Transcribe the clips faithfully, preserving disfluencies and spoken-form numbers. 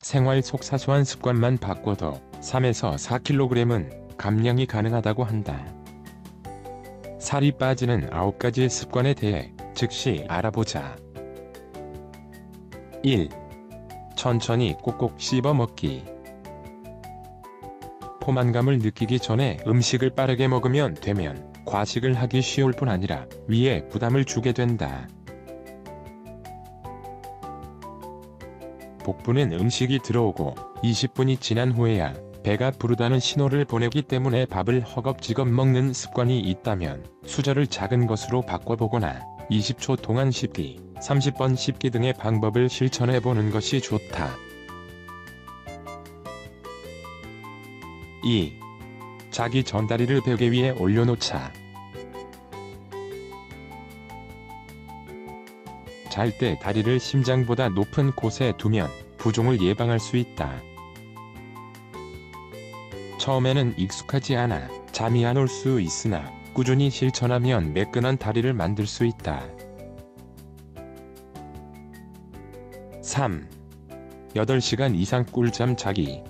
생활 속 사소한 습관만 바꿔도 삼에서 사 킬로그램은 감량이 가능하다고 한다. 살이 빠지는 아홉 가지의 습관에 대해 즉시 알아보자. 일. 천천히 꼭꼭 씹어 먹기. 포만감을 느끼기 전에 음식을 빠르게 먹으면 되면 과식을 하기 쉬울 뿐 아니라 위에 부담을 주게 된다. 복부는 음식이 들어오고 이십 분이 지난 후에야 배가 부르다는 신호를 보내기 때문에 밥을 허겁지겁 먹는 습관이 있다면 수저를 작은 것으로 바꿔보거나 이십 초 동안 씹기, 삼십 번 씹기 등의 방법을 실천해보는 것이 좋다. 이. 자기 전 다리를 베개 위에 올려놓자. 잘 때 다리를 심장보다 높은 곳에 두면 부종을 예방할 수 있다. 처음에는 익숙하지 않아 잠이 안 올 수 있으나 꾸준히 실천하면 매끈한 다리를 만들 수 있다. 삼. 여덟 시간 이상 꿀잠 자기.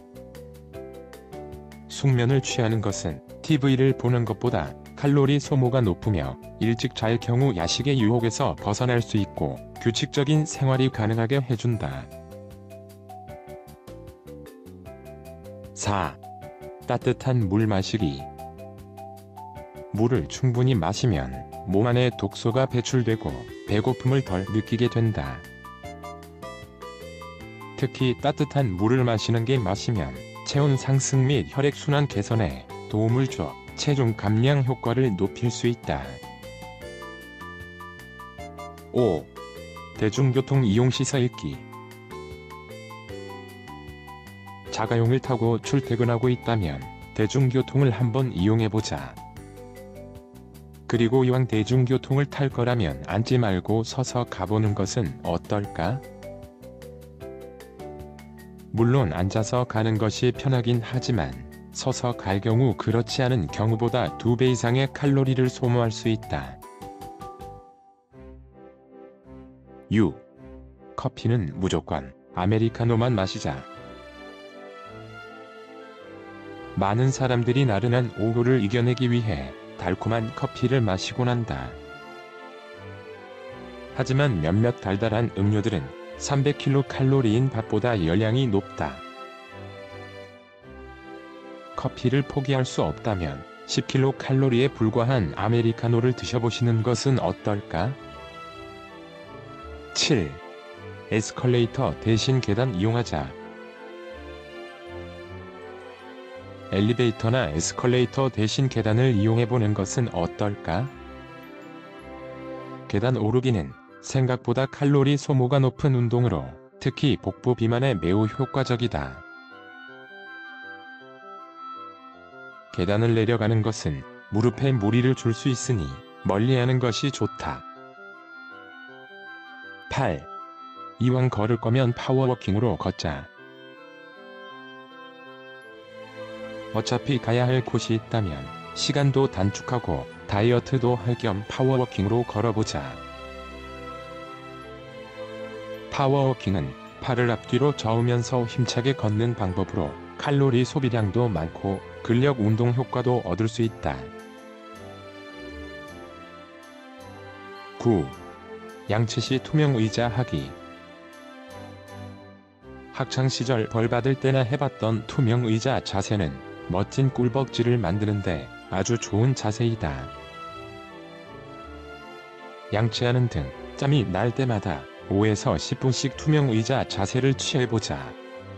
숙면을 취하는 것은 티비를 보는 것보다 칼로리 소모가 높으며 일찍 잘 경우 야식의 유혹에서 벗어날 수 있고 규칙적인 생활이 가능하게 해준다. 사. 따뜻한 물 마시기. 물을 충분히 마시면 몸 안에 독소가 배출되고 배고픔을 덜 느끼게 된다. 특히 따뜻한 물을 마시는 게 마시면 체온 상승 및 혈액순환 개선에 도움을 줘 체중 감량 효과를 높일 수 있다. 오. 대중교통 이용 시 서 읽기. 자가용을 타고 출퇴근하고 있다면 대중교통을 한번 이용해보자. 그리고 이왕 대중교통을 탈 거라면 앉지 말고 서서 가보는 것은 어떨까? 물론 앉아서 가는 것이 편하긴 하지만 서서 갈 경우 그렇지 않은 경우보다 두 배 이상의 칼로리를 소모할 수 있다. 육. 커피는 무조건 아메리카노만 마시자. 많은 사람들이 나른한 오후를 이겨내기 위해 달콤한 커피를 마시곤 한다. 하지만 몇몇 달달한 음료들은 삼백 킬로칼로리인 밥보다 열량이 높다. 커피를 포기할 수 없다면 십 킬로칼로리에 불과한 아메리카노를 드셔보시는 것은 어떨까? 칠. 에스컬레이터 대신 계단 이용하자. 엘리베이터나 에스컬레이터 대신 계단을 이용해보는 것은 어떨까? 계단 오르기는 생각보다 칼로리 소모가 높은 운동으로 특히 복부 비만에 매우 효과적이다. 계단을 내려가는 것은 무릎에 무리를 줄 수 있으니 멀리하는 것이 좋다. 팔. 이왕 걸을 거면 파워워킹으로 걷자. 어차피 가야 할 곳이 있다면 시간도 단축하고 다이어트도 할 겸 파워워킹으로 걸어보자. 파워워킹은 팔을 앞뒤로 저으면서 힘차게 걷는 방법으로 칼로리 소비량도 많고 근력 운동 효과도 얻을 수 있다. 구. 양치시 투명 의자 하기. 학창시절 벌 받을 때나 해봤던 투명 의자 자세는 멋진 꿀벅지를 만드는데 아주 좋은 자세이다. 양치하는 등 짬이 날 때마다 오에서 십 분씩 투명 의자 자세를 취해보자.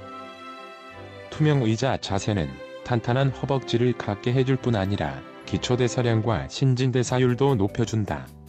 투명 의자 자세는 탄탄한 허벅지를 갖게 해줄 뿐 아니라 기초대사량과 신진대사율도 높여준다.